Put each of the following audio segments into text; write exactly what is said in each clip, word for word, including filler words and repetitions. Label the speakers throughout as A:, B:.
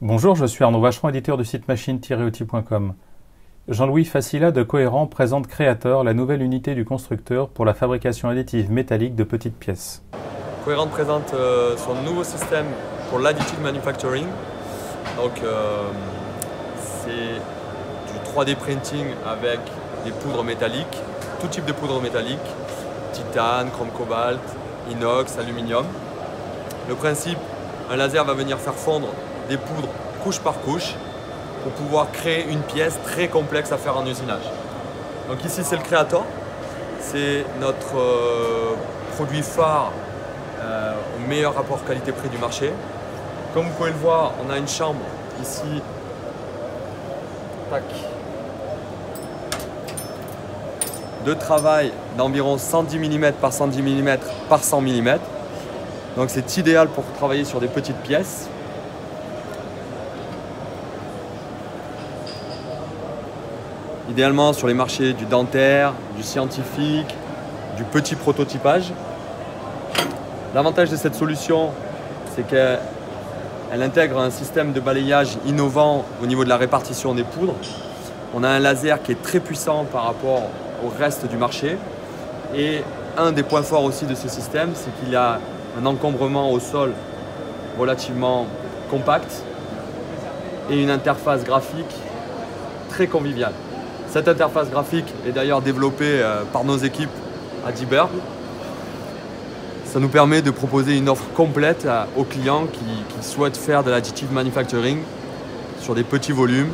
A: Bonjour, je suis Arnaud Vacheron, éditeur du site machine tiret outils point com. Jean-Louis Facila de Cohérent présente Creator, la nouvelle unité du constructeur pour la fabrication additive métallique de petites pièces.
B: Cohérent présente euh, son nouveau système pour l'additive manufacturing. Donc euh, c'est du trois D printing avec des poudres métalliques, tout type de poudre métallique, titane, chrome cobalt, inox, aluminium. Le principe, un laser va venir faire fondre des poudres couche par couche pour pouvoir créer une pièce très complexe à faire en usinage. Donc ici c'est le Creator, c'est notre euh, produit phare euh, au meilleur rapport qualité-prix du marché. Comme vous pouvez le voir, on a une chambre ici, tac, de travail d'environ cent dix millimètres par cent dix millimètres par cent millimètres. Donc c'est idéal pour travailler sur des petites pièces. Idéalement sur les marchés du dentaire, du scientifique, du petit prototypage. L'avantage de cette solution, c'est qu'elle intègre un système de balayage innovant au niveau de la répartition des poudres. On a un laser qui est très puissant par rapport au reste du marché. Et un des points forts aussi de ce système, c'est qu'il a un encombrement au sol relativement compact et une interface graphique très conviviale. Cette interface graphique est d'ailleurs développée par nos équipes à Diberg. Ça nous permet de proposer une offre complète aux clients qui, qui souhaitent faire de l'additive manufacturing sur des petits volumes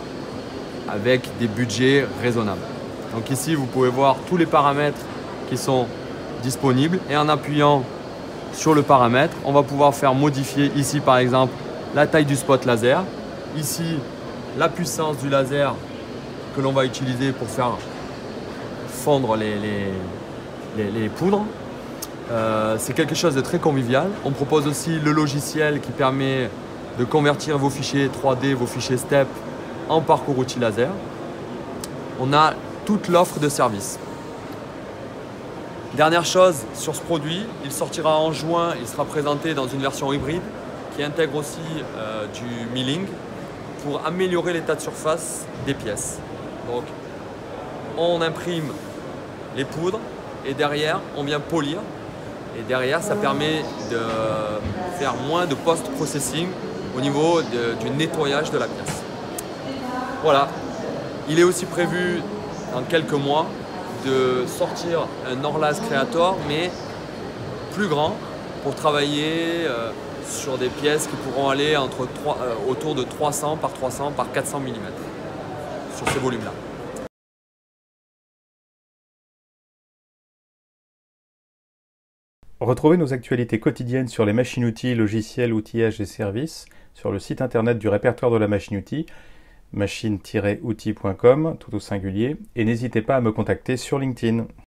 B: avec des budgets raisonnables. Donc ici, vous pouvez voir tous les paramètres qui sont disponibles et en appuyant sur le paramètre, on va pouvoir faire modifier ici par exemple la taille du spot laser, ici la puissance du laser que l'on va utiliser pour faire fondre les, les, les, les poudres. Euh, c'est quelque chose de très convivial. On propose aussi le logiciel qui permet de convertir vos fichiers trois D, vos fichiers STEP en parcours outil laser. On a toute l'offre de service. Dernière chose sur ce produit, il sortira en juin, il sera présenté dans une version hybride qui intègre aussi euh, du milling pour améliorer l'état de surface des pièces. Donc on imprime les poudres et derrière on vient polir et derrière ça permet de faire moins de post-processing au niveau de, du nettoyage de la pièce. Voilà, il est aussi prévu dans quelques mois de sortir un Orlaz Creator mais plus grand pour travailler euh, sur des pièces qui pourront aller entre trois, euh, autour de trois cents par trois cents par quatre cents millimètres sur ces volumes-là.
A: Retrouvez nos actualités quotidiennes sur les machines-outils, logiciels, outillages et services sur le site internet du répertoire de la machine-outil, machine tiret outils point com, tout au singulier, et n'hésitez pas à me contacter sur LinkedIn.